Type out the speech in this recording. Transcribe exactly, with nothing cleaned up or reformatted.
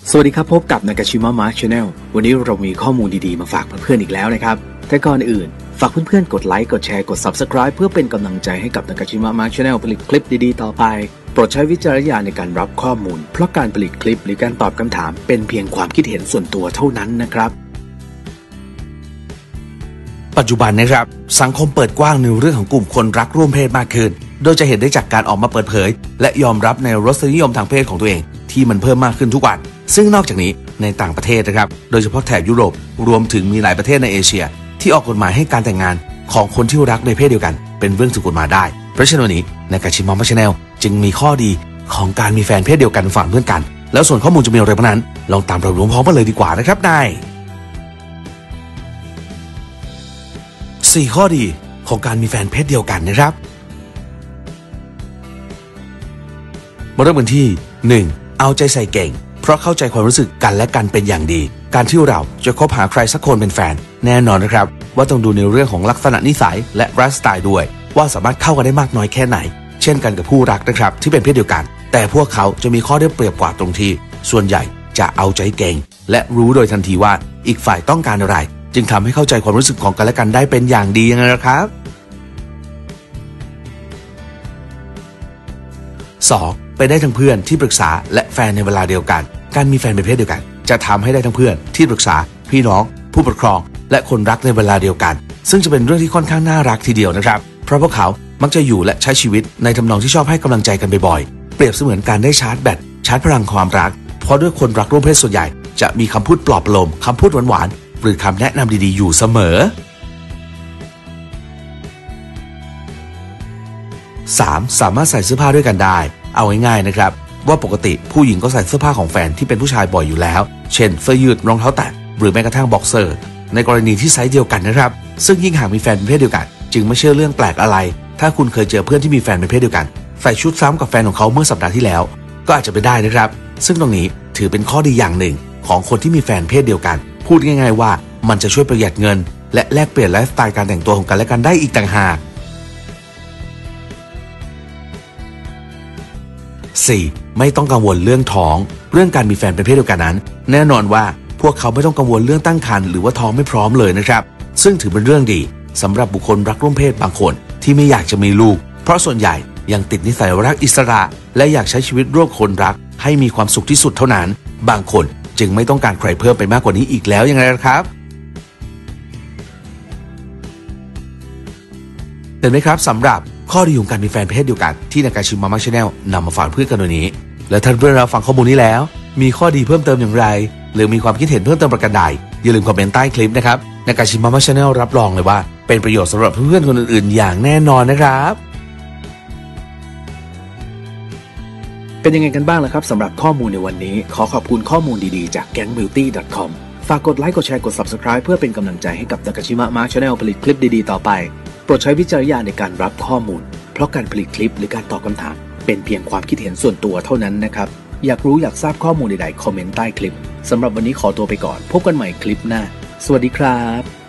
สวัสดีครับพบกับนากาชิมะมาร์คชาแนลวันนี้เรามีข้อมูลดีๆมาฝากเพื่อนๆอีกแล้วนะครับแต่ก่อนอื่นฝากเพื่อนๆกดไลค์กดแชร์กด ซับสไครบ์ เพื่อเป็นกำลังใจให้กับนากาชิมะมาร์คชาแนลผลิตคลิปดีๆต่อไปโปรดใช้วิจารณญาณในการรับข้อมูลเพราะการผลิตคลิปหรือการตอบคำถามเป็นเพียงความคิดเห็นส่วนตัวเท่านั้นนะครับปัจจุบันนะครับสังคมเปิดกว้างในเรื่องของกลุ่มคนรักร่วมเพศมากขึ้นโดยจะเห็นได้จากการออกมาเปิดเผยและยอมรับในรสนิยมทางเพศของตัวเองที่มันเพิ่มมากขึ้นทุกวันซึ่งนอกจากนี้ในต่างประเทศนะครับโดยเฉพาะแถบยุโรปรวมถึงมีหลายประเทศในเอเชียที่ออกกฎหมายให้การแต่งงานของคนที่รักในเพศเดียวกันเป็นเรื่องถูกกฎหมายได้เพราะฉะนั้นวันนี้ในกาชิมะมาชาแนลจึงมีข้อดีของการมีแฟนเพศเดียวกันฝั่งเพื่อนกันแล้วส่วนข้อมูลจะมีอะไรบ้างนั้นลองตามเราดูพร้อมกันเลยดีกว่านะครับนายสี่ข้อดีของการมีแฟนเพศเดียวกันนะครับมาเริ่มกันที่หนึ่งเอาใจใส่เก่งเพราะเข้าใจความรู้สึกกันและกันเป็นอย่างดีการที่เราจะคบหาใครสักคนเป็นแฟนแน่นอนนะครับว่าต้องดูในเรื่องของลักษณะนิสัยและไลฟ์สไตล์ด้วยว่าสามารถเข้ากันได้มากน้อยแค่ไหนเช่นกันกับผู้รักนะครับที่เป็นเพศเดียวกันแต่พวกเขาจะมีข้อได้เปรียบกว่าตรงที่ส่วนใหญ่จะเอาใจเก่งและรู้โดยทันทีว่าอีกฝ่ายต้องการอะไรจึงทำให้เข้าใจความรู้สึกของกันและกันได้เป็นอย่างดียังไงล่ะครับสองไปได้ทั้งเพื่อนที่ปรึกษาและแฟนในเวลาเดียวกันการมีแฟนเป็นเพศเดียวกันจะทำให้ได้ทั้งเพื่อนที่ปรึกษาพี่น้องผู้ปกครองและคนรักในเวลาเดียวกันซึ่งจะเป็นเรื่องที่ค่อนข้างน่ารักทีเดียวนะครับเพราะพวกเขามักจะอยู่และใช้ชีวิตในทำนองที่ชอบให้กำลังใจกันบ่อยๆเปรียบเสมือนการได้ชาร์จแบตชาร์จพลังความรักเพราะด้วยคนรักร่วมเพศส่วนใหญ่จะมีคำพูดปลอบประโลมคำพูดหวานๆหรือคำแนะนำดีๆอยู่เสมอสามสามารถใส่เสื้อผ้าด้วยกันได้เอาง่ายๆนะครับว่าปกติผู้หญิงก็ใส่เสื้อผ้าของแฟนที่เป็นผู้ชายบ่อยอยู่แล้วเช่นเสื้อยืดรองเท้าแตะหรือแม้กระทั่งบ็อกเซอร์ในกรณีที่ไซส์เดียวกันนะครับซึ่งยิ่งหากมีแฟนเป็นเพศเดียวกันจึงไม่ใช่เรื่องแปลกอะไรถ้าคุณเคยเจอเพื่อนที่มีแฟนเป็นเพศเดียวกันใส่ชุดซ้ำกับแฟนของเขาเมื่อสัปดาห์ที่แล้วก็อาจจะเป็นได้นะครับซึ่งตรงนี้ถือเป็นข้อดีอย่างหนึ่งของคนที่มีแฟนเพศเดียวกันพูดง่ายๆว่ามันจะช่วยประหยัดเงินและแลกเปลี่ยนไลฟ์สไตล์การแต่งตัวของกันและกันได้อีกต่างหากสี่ไม่ต้องกังวลเรื่องท้องเรื่องการมีแฟนเป็นเพศเดียวกันนั้นแน่นอนว่าพวกเขาไม่ต้องกังวลเรื่องตั้งครรภ์หรือว่าท้องไม่พร้อมเลยนะครับซึ่งถือเป็นเรื่องดีสำหรับบุคคลรักร่วมเพศบางคนที่ไม่อยากจะมีลูกเพราะส่วนใหญ่ยังติดนิสัยรักอิสระและอยากใช้ชีวิตร่วมคนรักให้มีความสุขที่สุดเท่านั้นบางคนจึงไม่ต้องการใครเพิ่มไปมากกว่านี้อีกแล้วยังไงล่ะครับเห็นไหมครับสำหรับข้อดีของการมีแฟนเพศเดียวกันที่นากาชิมะมาร์คชาแนลนำมาฝากเพื่อนกันวันนี้และท่านเพื่อนเราฟังข้อมูลนี้แล้วมีข้อดีเพิ่มเติมอย่างไรหรือมีความคิดเห็นเพิ่มเติมประการใดอย่าลืมคอมเมนต์ใต้คลิปนะครับนากาชิมะมาร์คชาแนลรับรองเลยว่าเป็นประโยชน์สำหรับเพื่อนๆคนอื่นๆอย่างแน่นอนนะครับเป็นยังไงกันบ้างล่ะครับสำหรับข้อมูลในวันนี้ขอขอบคุณข้อมูลดีๆจาก แก๊งบิวตี้ ดอท คอม ฝากกดไลค์กดแชร์กด ซับสไครบ์ เพื่อเป็นกำลังใจให้กับนากาชิมะมาร์คชาแนลผลิตคลิปดีๆต่อไปโปรดใช้วิจารณญาณในการรับข้อมูลเพราะการผลิตคลิปหรือการตอบคำถามเป็นเพียงความคิดเห็นส่วนตัวเท่านั้นนะครับอยากรู้อยากทราบข้อมูลใดๆคอมเมนต์ใต้คลิปสำหรับวันนี้ขอตัวไปก่อนพบกันใหม่คลิปหน้าสวัสดีครับ